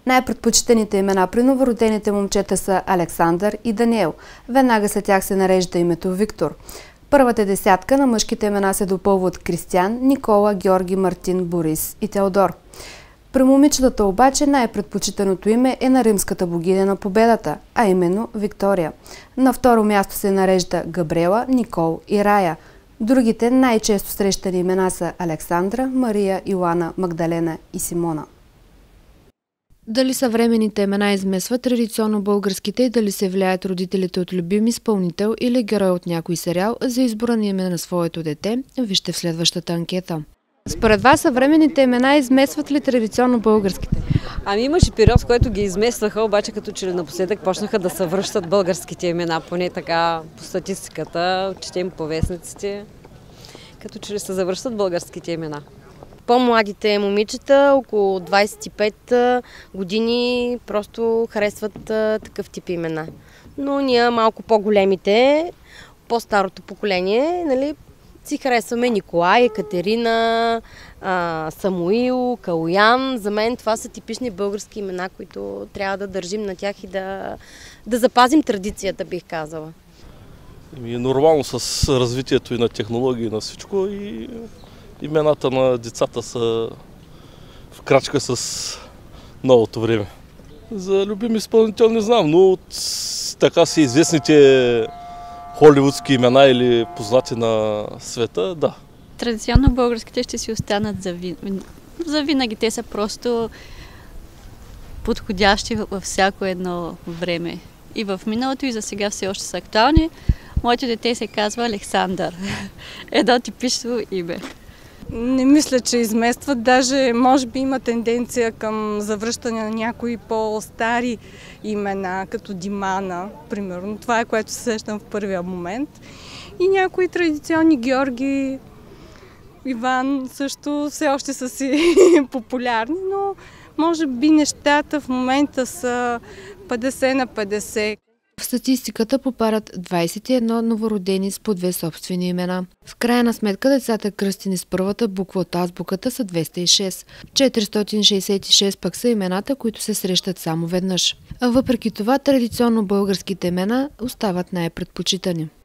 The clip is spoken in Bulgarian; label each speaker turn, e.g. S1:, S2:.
S1: Най-предпочитаните имена при новородените момчета са Александър и Даниел. Веднага след тях се нарежда името Виктор. Първата десятка на мъжките имена се допълва от Кристиян, Никола, Георги, Мартин, Борис и Теодор. При момичетата обаче най-предпочитаното име е на римската богиня на победата, а именно Виктория. На второ място се нарежда Габриела, Никол и Рая. Другите най-често срещани имена са Александра, Мария, Йоана, Магдалена и Симона. Дали съвременните имена измесват традиционно българските и дали се влияят родителите от любим изпълнител или герой от някой сериал за избора на име на своето дете, вижте в следващата анкета. Според вас съвременните имена измесват ли традиционно българските?
S2: Имаше период, в който ги изместваха, обаче като че ли напоследък почнаха да се връщат българските имена, поне така по статистиката, четем по вестниците, като че ли се завръщат българските имена.
S3: По-младите момичета, около 25 години, просто харесват такъв тип имена. Но ние малко по-големите, по-старото поколение, нали, си харесваме Николай, Екатерина, Самуил, Калоян. За мен това са типични български имена, които трябва да държим на тях и да запазим традицията, бих казала.
S4: Нормално с развитието и на технологии и на всичко, и имената на децата са в крачка с новото време. За любим изпълнител не знам, но така си известните холивудски имена или познати на света, да.
S5: Традиционно българските ще си останат за винаги. Те са просто подходящи във всяко едно време. И в миналото, и за сега все още са актуални. Моето дете се казва Александър. Едно типично име.
S6: Не мисля, че изместват. Даже може би има тенденция към завръщане на някои по-стари имена, като Димана, примерно. Това е, което се сещам в първия момент. И някои традиционни Георги, Иван също все още са си популярни, но може би нещата в момента са 50 на 50.
S1: В статистиката попадат 21 новородени с по 2 собствени имена. В крайна сметка децата кръстени с първата буква от азбуката са 206. 466 пък са имената, които се срещат само веднъж. Въпреки това, традиционно българските имена остават най-предпочитани.